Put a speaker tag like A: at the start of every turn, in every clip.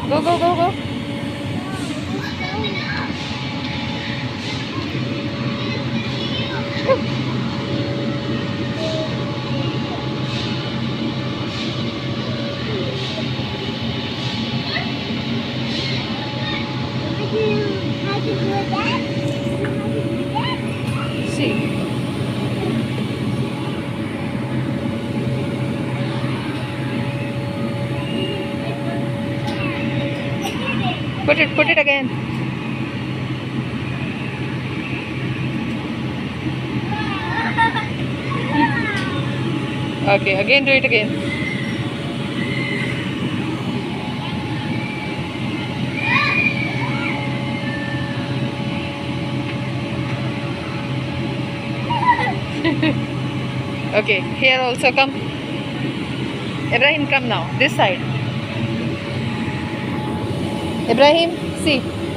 A: Go, go, go, go.
B: How to do that?
A: See. Put it again. Okay, again do it again. Okay, here also come. Ibrahim, come now. This side. Ibrahim, see.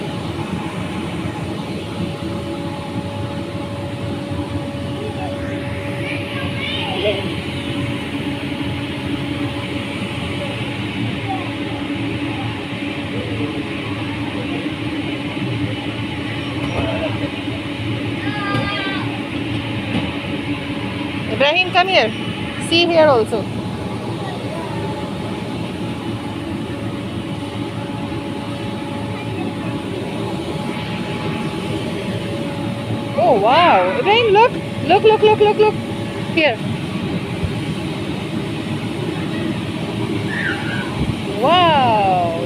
A: Ibrahim, come here. See here also. Oh wow. Ibrahim, look. Look, look, look, look, look. Here. Wow.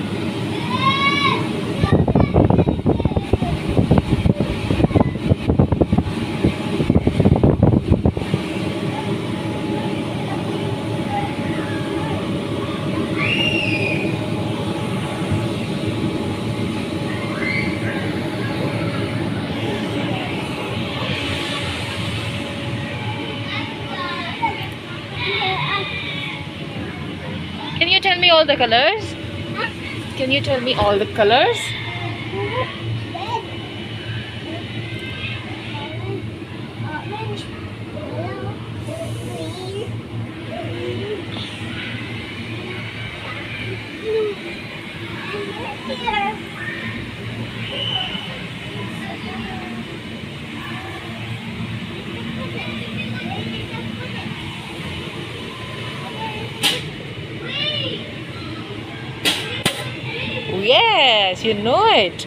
A: Can you tell me all the colors? Can you tell me all the colors?
B: Orange, yellow, green, blue, here.
A: Yes, you know it.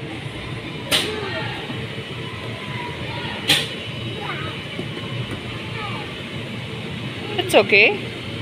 A: It's okay.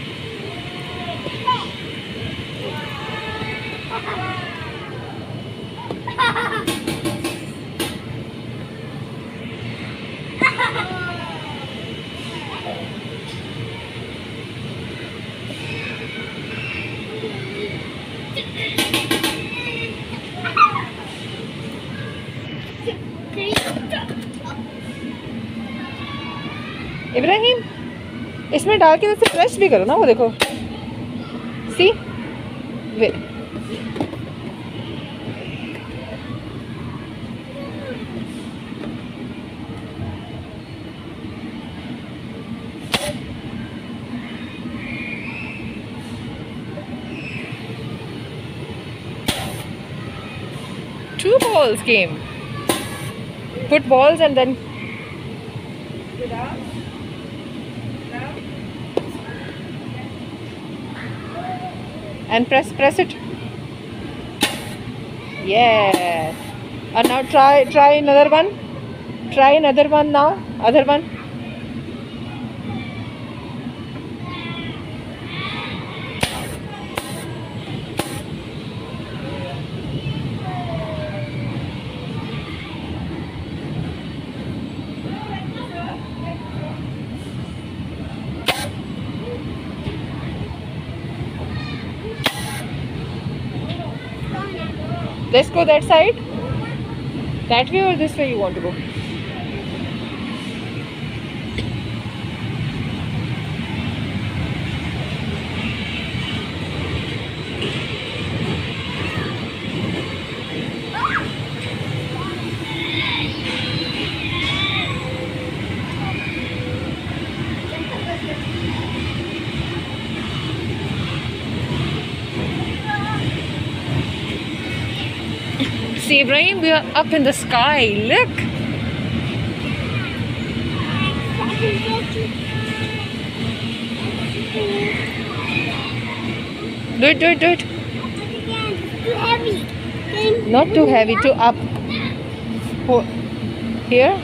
A: Ibrahim, इसमें डाल के जैसे press भी करो ना, वो देखो. See way. Two balls came. Put balls and then and press it. Yes. And now try another one. Try another one now. Other one. Let's go that side. That way or this way you want to go? See, Ibrahim, we are up in the sky. Look. Do it, do it, do it.
B: Too heavy.
A: Not too heavy, too up. Here.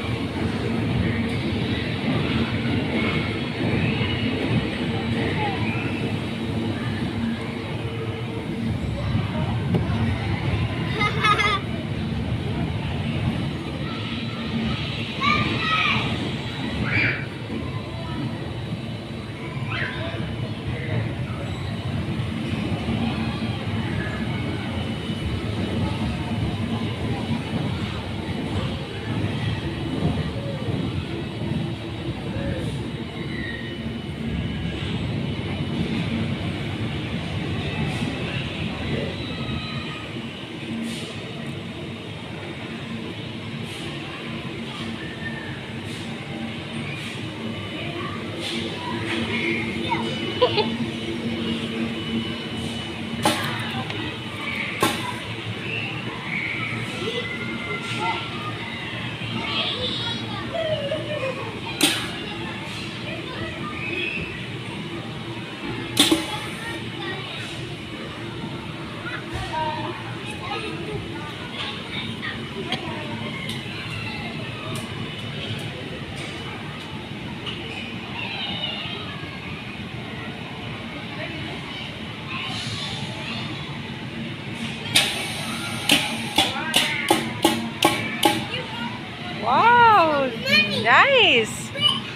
A: Wow, nice.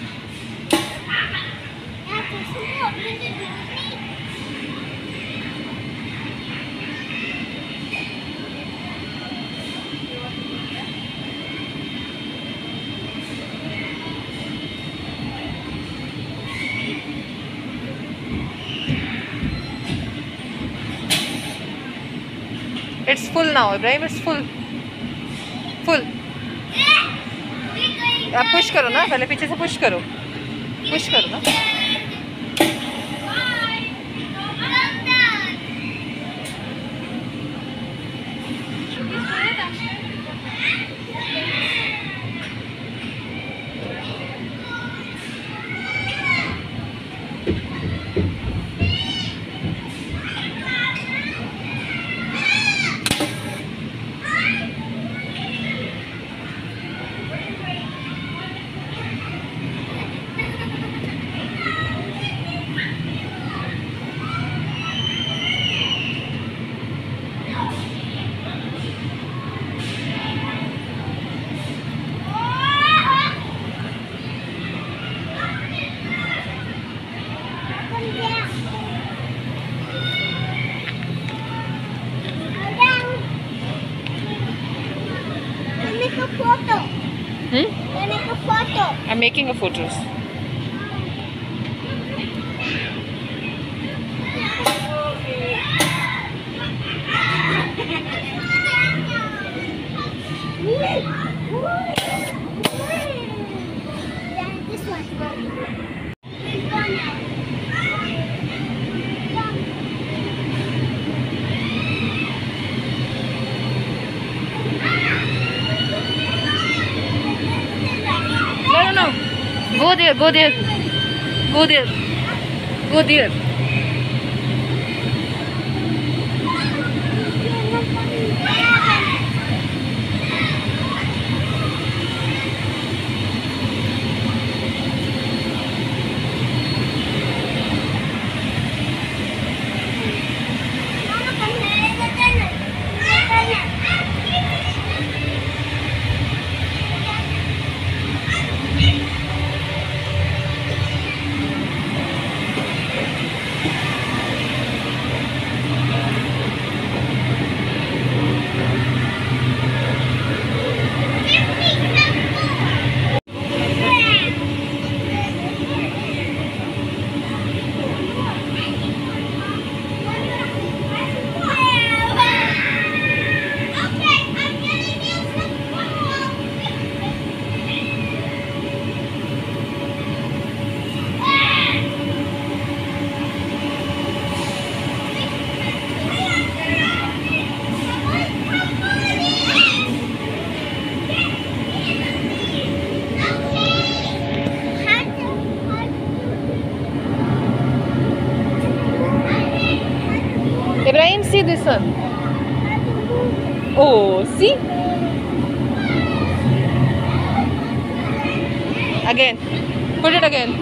A: It's full now, Ibrahim. It's full. Full. आप push करो ना, पहले पीछे से push करो ना. I'm making a photos. No. Go there. Go there. see this one. Oh, see? Again. Put it again.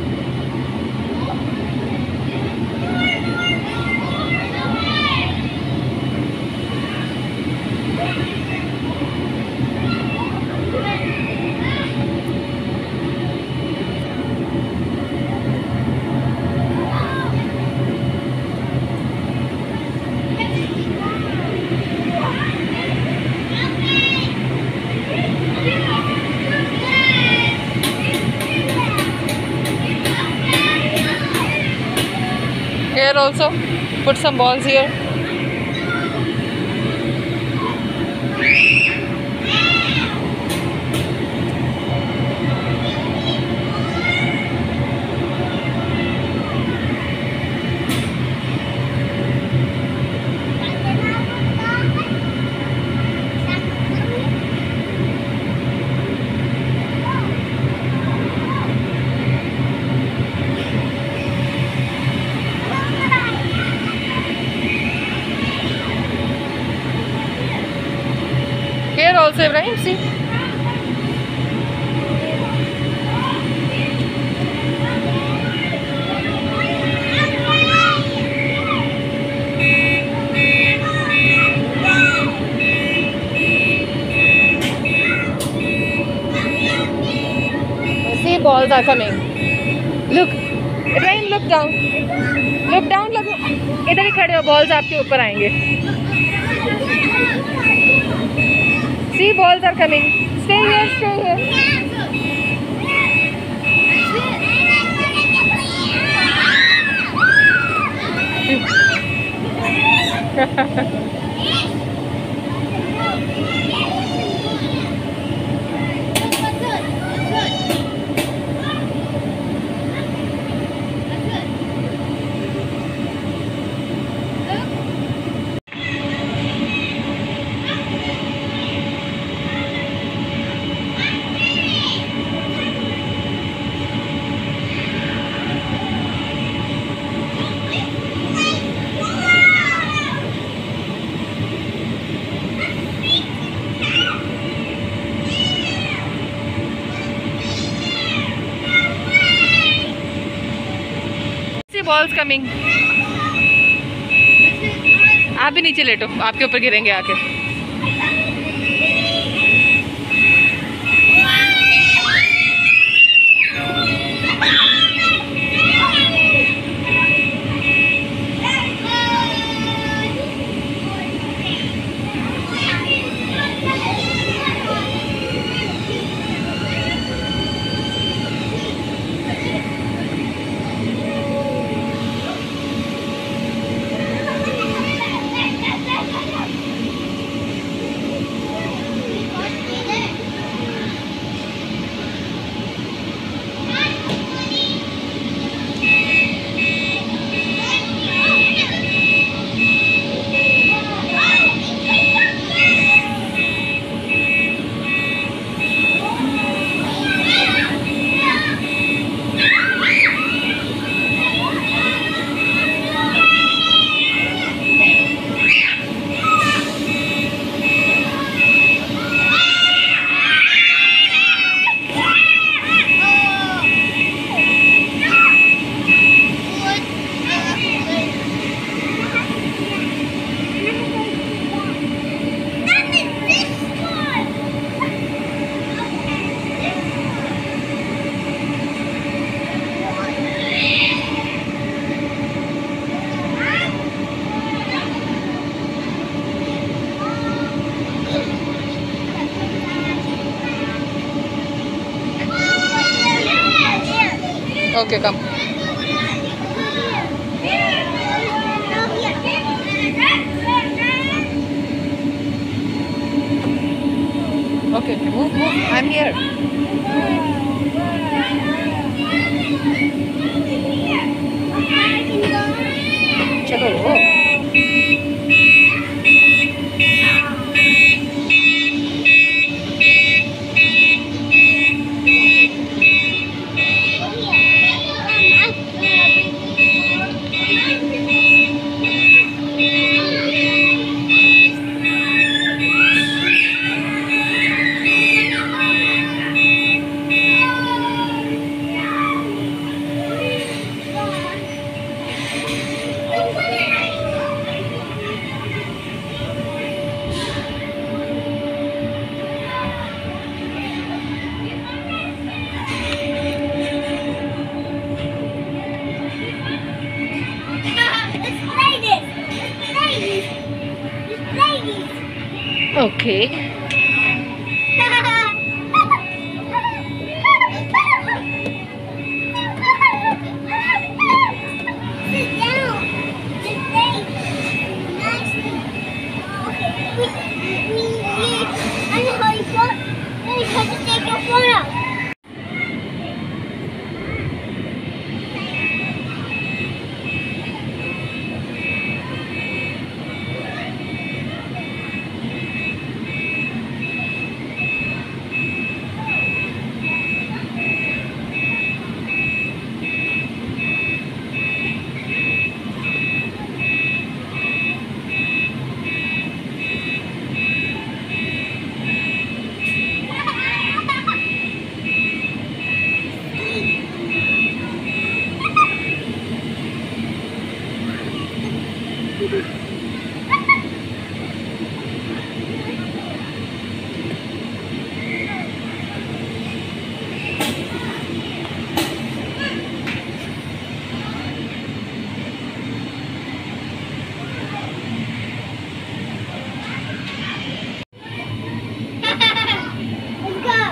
A: Here also, put some balls here. Here also, Ibrahim, see? See, balls are coming. Look, Ibrahim, look down. Look down, look. इधर ही खड़े हो, balls आपके ऊपर आएंगे. See, balls are coming. Stay here, stay here. Balls coming. आप भी नीचे लेटो, आपके ऊपर गिरेंगे आके. Okay, come. Okay, move, move. I'm here. चलो वो. Okay.
B: Sit down. Sit down. Nicely. I know how you got. You have to take your phone out. Let's go.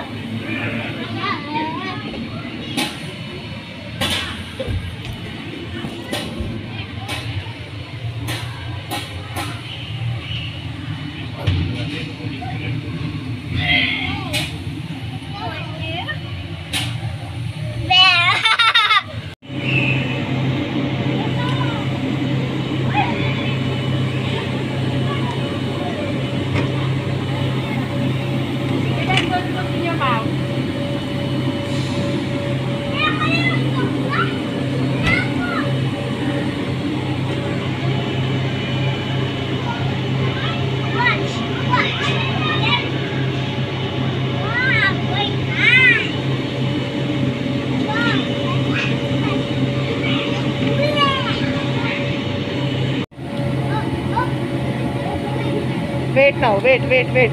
A: Wait now, wait.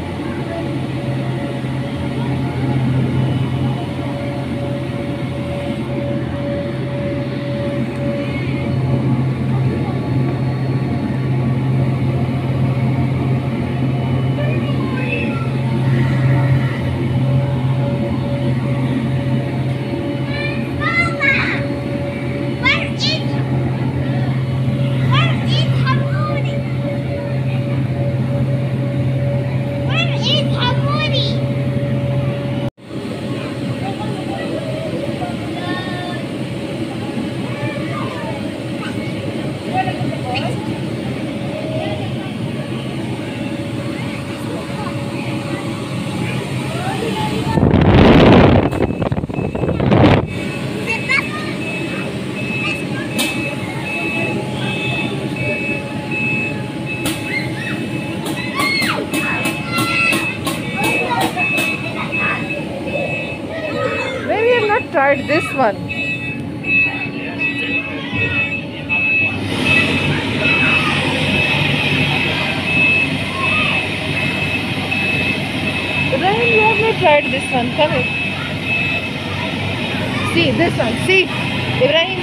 A: Maybe I've not tried this one. Ibrahim, you have not tried this one. Come here. See this one. See, Ibrahim.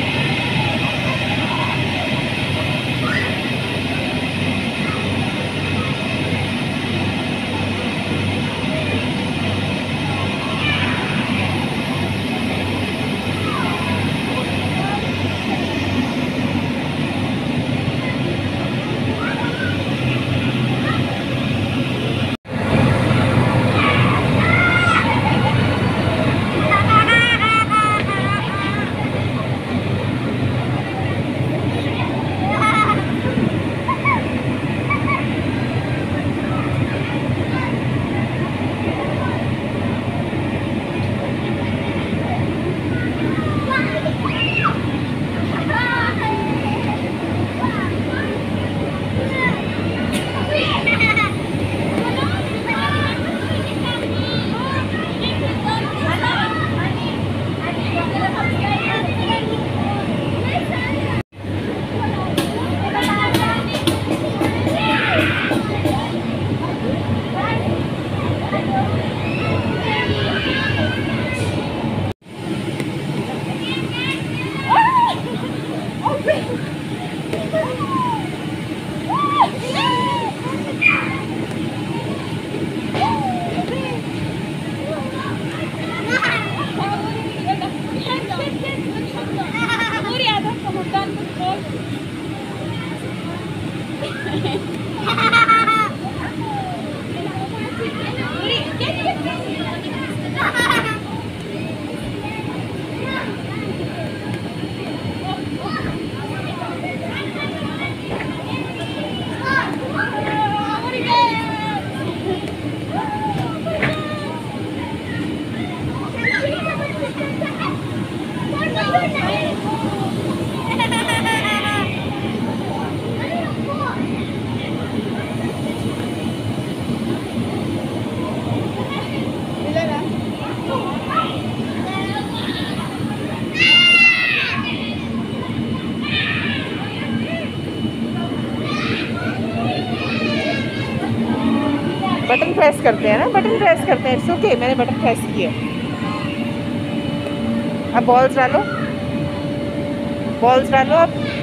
A: Button press करते हैं ना, button press करते हैं। It's okay, मैंने button press किया। अब balls डालो, balls डालो अब।